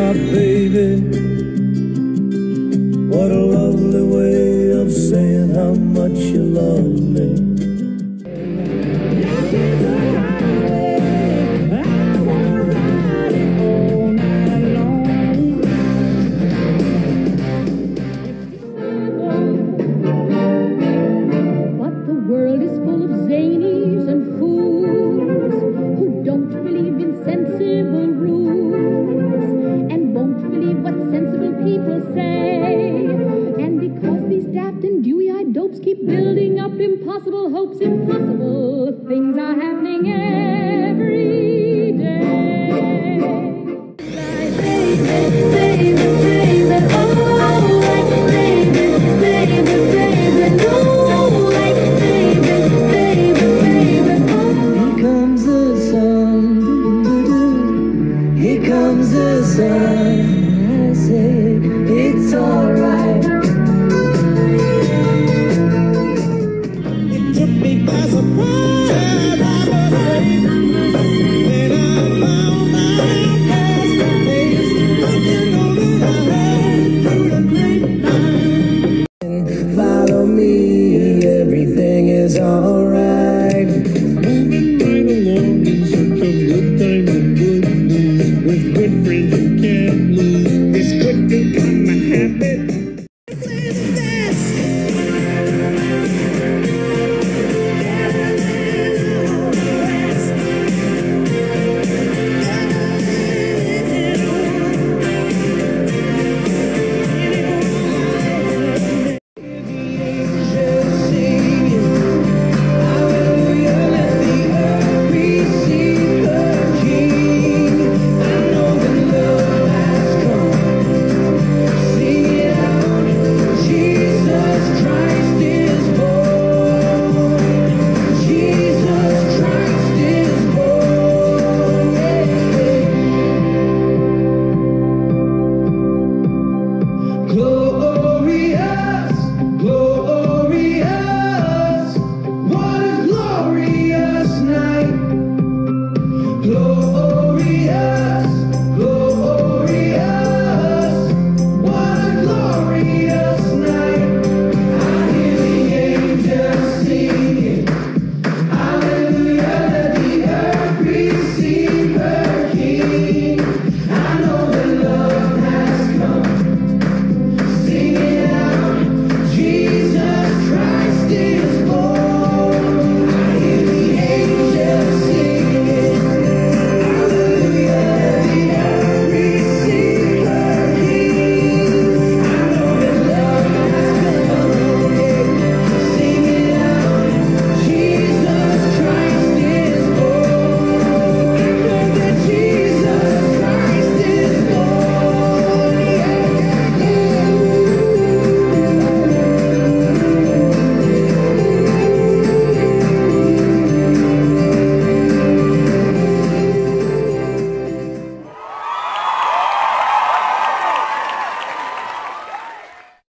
my baby. What a lovely way of saying how much you love me. Keep building up impossible hopes, impossible things are happening every day. Baby, baby, baby, oh, like baby, baby, baby, no, like baby, baby, baby, oh. Here comes the sun, here comes the sun. I say it's alright. Follow me, everything is alright. Moving right along in search of good times and good news with good friends.